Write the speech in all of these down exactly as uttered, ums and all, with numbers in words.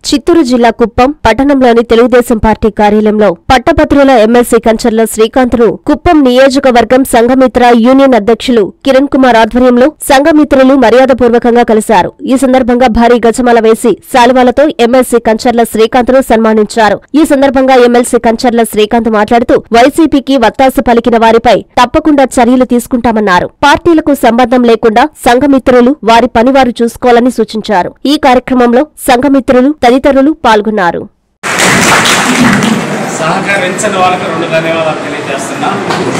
చిత్తూరు జిల్లా కుప్పం పట్టణంలోని తెలుగుదేశం పార్టీ కార్యాలయంలో పట్టభద్రుల ఎమ్మెల్సీ కంచర్ల శ్రీకాంత్ను కుప్పం నియోజకవర్గం సంఘమిత్ర యూనియన్ అధ్యక్షులు కిరణ్ కుమార్ ఆధ్వర్యంలో సంఘమిత్రులు మర్యాదపూర్వకంగా కలిశారు. ఈ సందర్భంగా భారీ గజమాల వేసి శాలువాలతో ఎమ్మెల్సీ కంచర్ల శ్రీకాంత్ను సన్మానించారు. ఈ సందర్భంగా ఎమ్మెల్సీ కంచర్ల శ్రీకాంత్ మాట్లాడుతూ వైసీపీకి వత్తాసు పలికిన వారిపై తప్పకుండా చర్యలు తీసుకుంటామన్నారు. పార్టీలకు సంబంధం లేకుండా సంఘమిత్రులు వారి పనివారు చూసుకోవాలని సూచించారు. ఈ కార్యక్రమంలో సంఘమిత్రులు తదితరులు పాల్గొన్నారు. సహకరించిన వాళ్ళకి రెండు ధన్యవాదాలు తెలియజేస్తున్నా.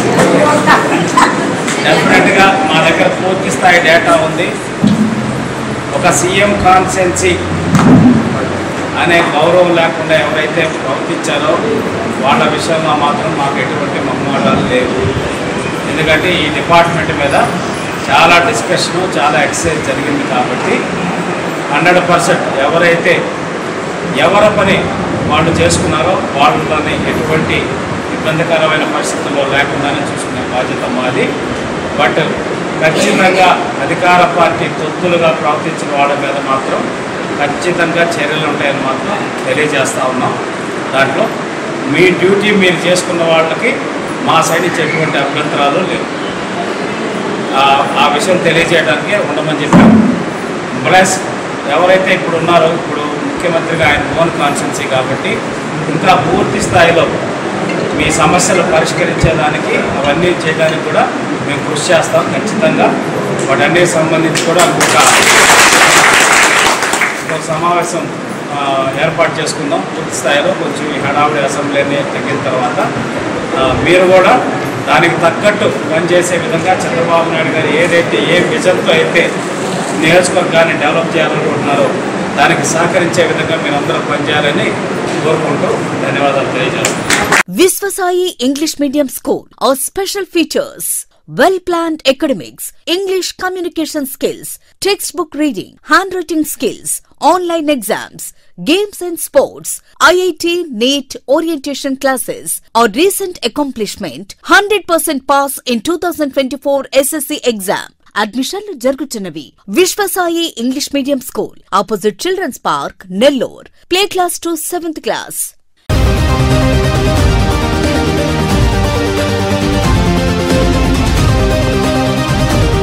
డెఫినెట్ గా మా దగ్గర పూర్తి స్థాయి డేటా ఉంది. ఒక సీఎం కాన్స్టిట్యున్సీ అనే గౌరవం లేకుండా ఎవరైతే ప్రవర్తించారో వాళ్ళ విషయంలో మాత్రం మాకు ఎటువంటి మమ్మోడాలు లేవు. ఎందుకంటే ఈ డిపార్ట్మెంట్ మీద చాలా డిస్కషను చాలా ఎక్సర్సైజ్ జరిగింది కాబట్టి హండ్రెడ్ పర్సెంట్ ఎవరైతే ఎవరి పని వాళ్ళు చేసుకున్నారో వాళ్ళని ఎటువంటి ఇబ్బందికరమైన పరిస్థితుల్లో లేకుండానే చూసుకునే బాధ్యత మాది. బట్ ఖచ్చితంగా అధికార పార్టీ తొత్తులుగా ప్రవర్తించిన వాళ్ళ మీద మాత్రం ఖచ్చితంగా చర్యలు ఉంటాయని మాత్రం తెలియజేస్తూ ఉన్నాం. దాంట్లో మీ డ్యూటీ మీరు చేసుకున్న వాళ్ళకి మా సైడ్ నుంచి ఎటువంటి అభ్యంతరాలు లేవు. ఆ విషయం తెలియజేయడానికే ఉండమని చెప్పాము. ప్లస్ ఎవరైతే ఇప్పుడు ఉన్నారో ఇప్పుడు ముఖ్యమంత్రిగా ఆయన ఓన్ కాన్స్టిట్యున్సీ కాబట్టి ఇంకా పూర్తి స్థాయిలో మీ సమస్యలు పరిష్కరించేదానికి అవన్నీ చేయడానికి కూడా మేము కృషి చేస్తాం ఖచ్చితంగా. వాటన్నిటికి సంబంధించి కూడా ఒక సమావేశం ఏర్పాటు చేసుకుందాం పూర్తి స్థాయిలో. కొంచెం ఈ హడావుడి అసెంబ్లీని తగ్గిన తర్వాత మీరు కూడా దానికి తగ్గట్టు పనిచేసే విధంగా చంద్రబాబు నాయుడు గారు ఏదైతే ఏ విజన్తో అయితే నియోజకవర్గాన్ని డెవలప్ చేయాలనుకుంటున్నారో దానికి సహకరించే విధంగా మీరందరూ పనిచేయాలని కోరుకుంటూ ధన్యవాదాలు తెలియజేస్తున్నాను. Viswasai English Medium School. Our special features: well-planned academics, English communication skills, textbook reading, handwriting skills, online exams, games and sports, I I T, NEET, orientation classes. Our recent accomplishment: one hundred percent pass in twenty twenty-four S S C exam. అడ్మిషన్లు జరుగుతున్నవి. Viswasai English medium school, opposite children's park, Nellore. Play class to seventh class.